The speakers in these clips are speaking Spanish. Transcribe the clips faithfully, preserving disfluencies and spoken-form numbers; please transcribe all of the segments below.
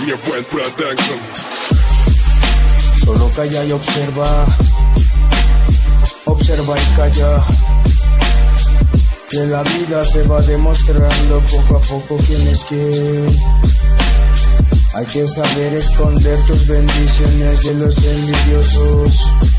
Junior Buen Production. Solo calla y observa, observa y calla, que la vida te va demostrando poco a poco quién es quién. Hay que saber esconder tus bendiciones de los envidiosos.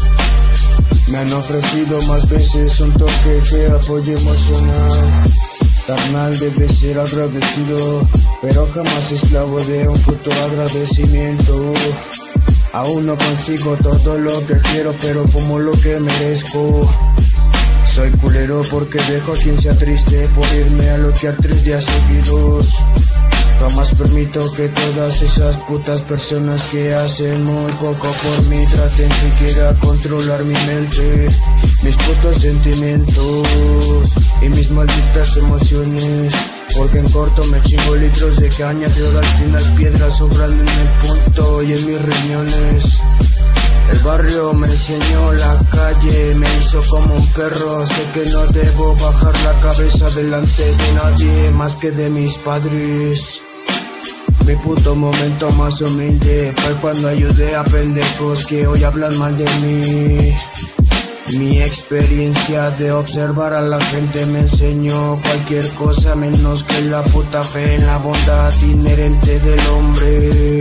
Me han ofrecido más veces un toque que apoyo emocional. Carnal, debe ser agradecido, pero jamás esclavo de un puto agradecimiento. Aún no consigo todo lo que quiero, pero fumo lo que merezco. Soy culero porque dejo a quien sea triste por irme a loquear tres días seguidos. Jamás permito que todas esas putas personas que hacen muy poco por mí traten siquiera controlar mi mente, mis putos sentimientos y mis malditas emociones. Porque en corto me chingo litros de caña de oro, al final piedras sobrando en el punto y en mis riñones. El barrio me enseñó, la calle me hizo como un perro. Sé que no debo bajar la cabeza delante de nadie más que de mis padres. Mi puto momento más humilde fue cuando ayudé a pendejos que hoy hablan mal de mí. Mi experiencia de observar a la gente me enseñó cualquier cosa menos que la puta fe en la bondad inherente del hombre.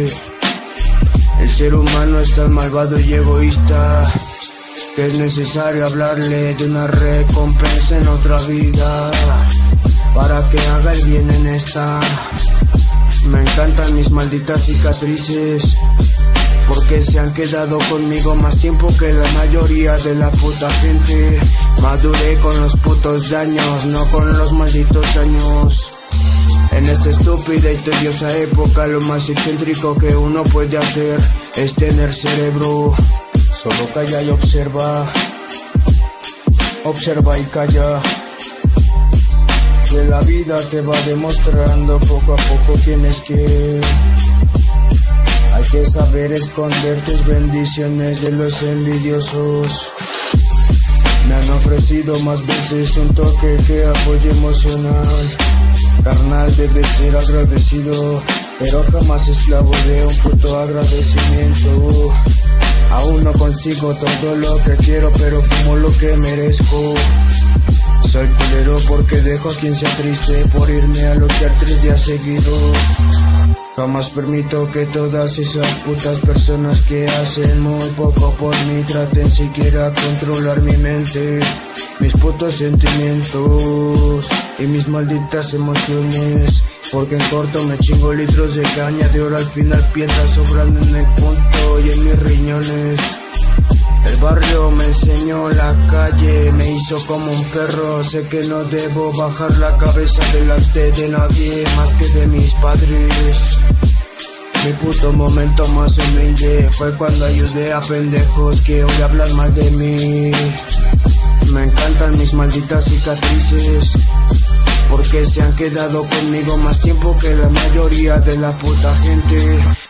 El ser humano es tan malvado y egoísta que es necesario hablarle de una recompensa en otra vida para que haga el bien en esta. Me encantan mis malditas cicatrices porque se han quedado conmigo más tiempo que la mayoría de la puta gente. Maduré con los putos daños, no con los malditos años. En esta estúpida y tediosa época lo más excéntrico que uno puede hacer es tener cerebro. Solo calla y observa, observa y calla, que la vida te va demostrando poco a poco quién es quién. Hay que saber esconder tus bendiciones de los envidiosos. Me han ofrecido más veces un toque que apoyo emocional. Carnal, debe ser agradecido, pero jamás esclavo de un puto agradecimiento. Aún no consigo todo lo que quiero, pero fumo lo que merezco. Soy culero porque dejo a quien sea triste por irme a loquear tres días seguidos. Jamás permito que todas esas putas personas que hacen muy poco por mí traten siquiera controlar mi mente, mis putos sentimientos y mis malditas emociones. Porque en corto me chingo litros de caña de oro, al final piedras sobrando en el punto y en mis riñones. El barrio me enseñó, la calle me hizo como un perro. Sé que no debo bajar la cabeza delante de nadie más que de mis padres. Mi puto momento más humilde fue cuando ayudé a pendejos que hoy hablan mal de mí. Me encantan mis malditas cicatrices porque se han quedado conmigo más tiempo que la mayoría de la puta gente.